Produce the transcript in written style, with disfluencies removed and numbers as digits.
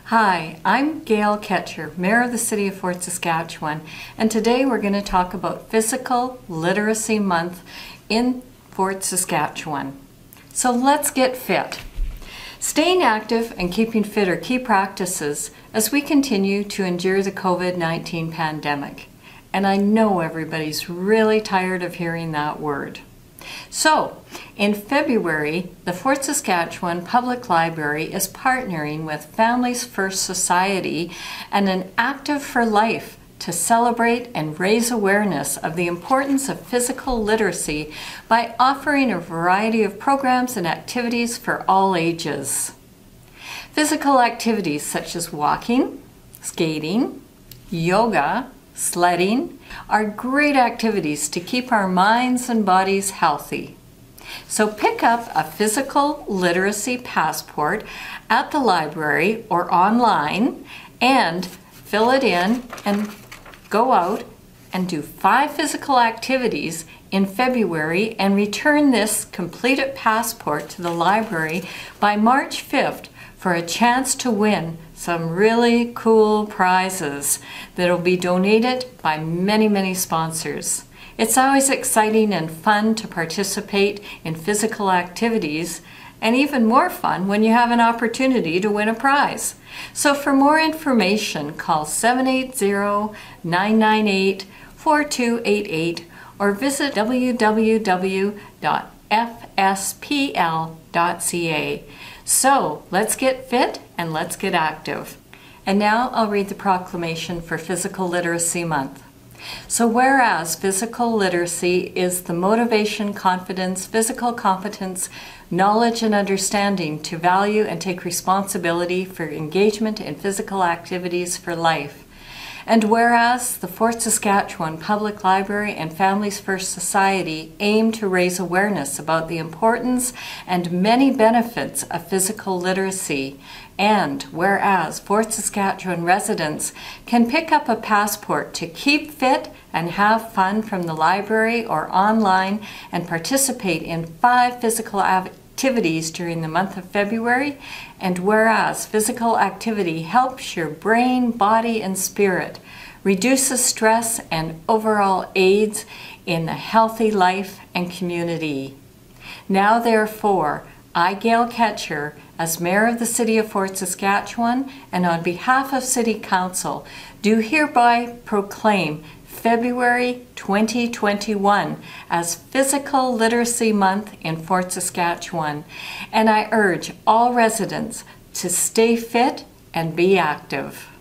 Hi, I'm Gail Ketcher, Mayor of the City of Fort Saskatchewan, and today we're going to talk about Physical Literacy Month in Fort Saskatchewan. So let's get fit. Staying active and keeping fit are key practices as we continue to endure the COVID-19 pandemic. And I know everybody's really tired of hearing that word. So, in February, the Fort Saskatchewan Public Library is partnering with Families First Society and an Active for Life to celebrate and raise awareness of the importance of physical literacy by offering a variety of programs and activities for all ages. Physical activities such as walking, skating, yoga, sledding are great activities to keep our minds and bodies healthy. So pick up a physical literacy passport at the library or online and fill it in and go out and do 5 physical activities in February and return this completed passport to the library by March 5th for a chance to win some really cool prizes that will be donated by many sponsors. It's always exciting and fun to participate in physical activities, and even more fun when you have an opportunity to win a prize. So for more information, call 780-998-4288 or visit www.fspl.ca. So let's get fit and let's get active. And now I'll read the proclamation for Physical Literacy Month. So whereas physical literacy is the motivation, confidence, physical competence, knowledge and understanding to value and take responsibility for engagement in physical activities for life. And whereas the Fort Saskatchewan Public Library and Families First Society aim to raise awareness about the importance and many benefits of physical literacy, and whereas Fort Saskatchewan residents can pick up a passport to keep fit and have fun from the library or online and participate in 5 physical activities during the month of February, and whereas physical activity helps your brain, body, and spirit, reduces stress, and overall aids in a healthy life and community. Now therefore, I, Gail Ketcher, as Mayor of the City of Fort Saskatchewan, and on behalf of City Council, do hereby proclaim February 2021 as Physical Literacy Month in Fort Saskatchewan, and I urge all residents to stay fit and be active.